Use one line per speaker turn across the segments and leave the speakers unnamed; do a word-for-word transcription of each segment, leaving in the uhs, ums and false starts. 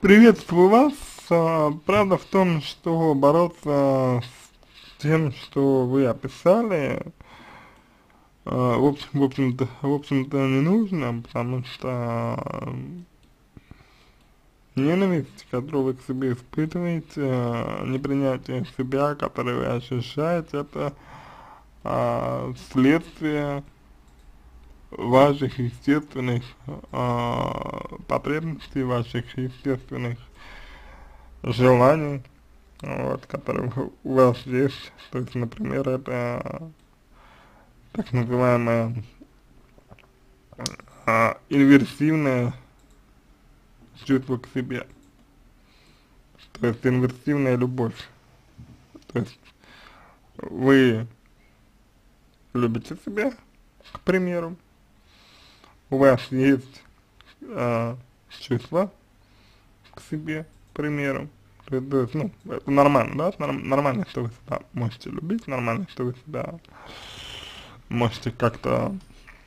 Приветствую вас. А, Правда в том, что бороться с тем, что вы описали, а, в общем, в общем-то, в общем-то не нужно, потому что ненависть, которую вы к себе испытываете, а, непринятие себя, которое вы ощущаете, это а, следствие ваших естественных а, потребностей, ваших естественных желаний, вот, которые у вас есть. То есть, например, это так называемое а, инверсивное чувство к себе, то есть инверсивная любовь. То есть вы любите себя, к примеру, у вас есть а, чувство к себе, к примеру. То есть, то есть, ну, это нормально, да, это норм- нормально, что вы себя можете любить, нормально, что вы себя можете как-то,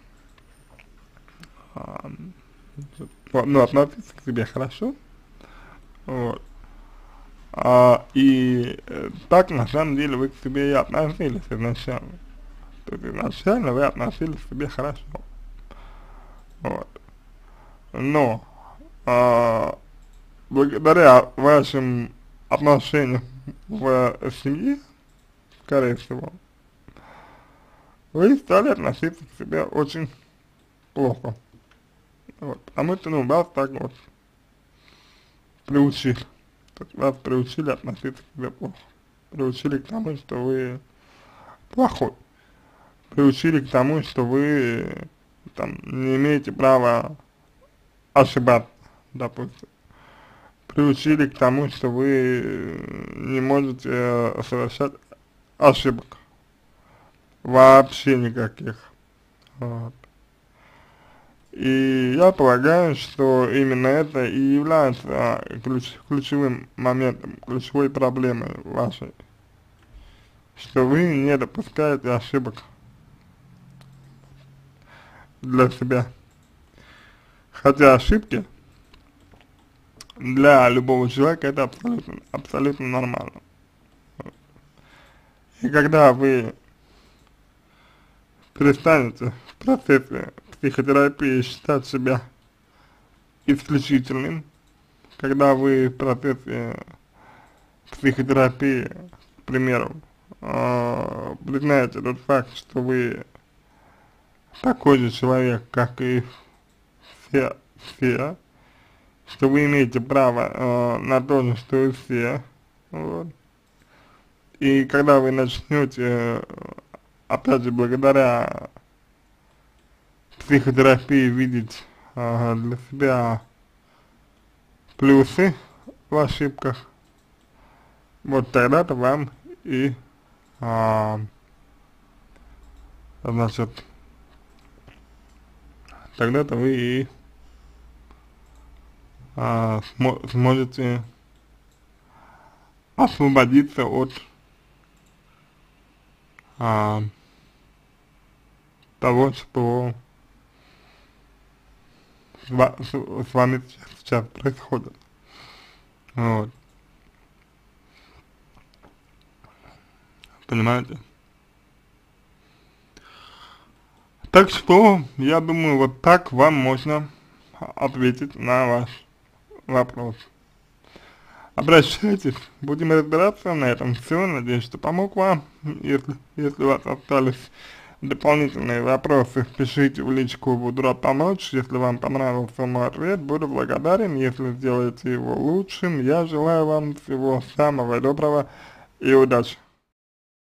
а, вот, ну, относиться к себе хорошо, вот. А, и э, так, на самом деле, вы к себе и относились изначально. То есть, изначально вы относились к себе хорошо, вот. Но, а, благодаря вашим отношениям в семье, скорее всего, вы стали относиться к себе очень плохо. Вот. Потому что, ну, вас так вот приучили. То есть вас приучили относиться к себе плохо. Приучили к тому, что вы плохой. Приучили к тому, что вы там не имеете права ошибаться, допустим. Приучили к тому, что вы не можете э, совершать ошибок. Вообще никаких. Вот. И я полагаю, что именно это и является а, ключ, ключевым моментом, ключевой проблемой вашей, что вы не допускаете ошибок для себя. Хотя ошибки для любого человека это абсолютно, абсолютно нормально. И когда вы перестанете в процессе психотерапии считать себя исключительным, когда вы в процессе психотерапии, к примеру, э, признаете тот факт, что вы такой же человек, как и все, все, что вы имеете право э, на то же, что и все, вот. И когда вы начнете, опять же, благодаря психотерапии видеть э, для себя плюсы в ошибках, вот тогда-то вам и, а, значит, тогда-то вы и а, смо сможете освободиться от а, того, что с, ва с, с вами сейчас, сейчас происходит. Вот. Понимаете? Так что, я думаю, вот так вам можно ответить на ваш вопрос. Обращайтесь, будем разбираться на этом все. Надеюсь, что помог вам. Если, если у вас остались дополнительные вопросы, пишите в личку, буду рад помочь. Если вам понравился мой ответ, буду благодарен. Если сделаете его лучшим, я желаю вам всего самого доброго и удачи.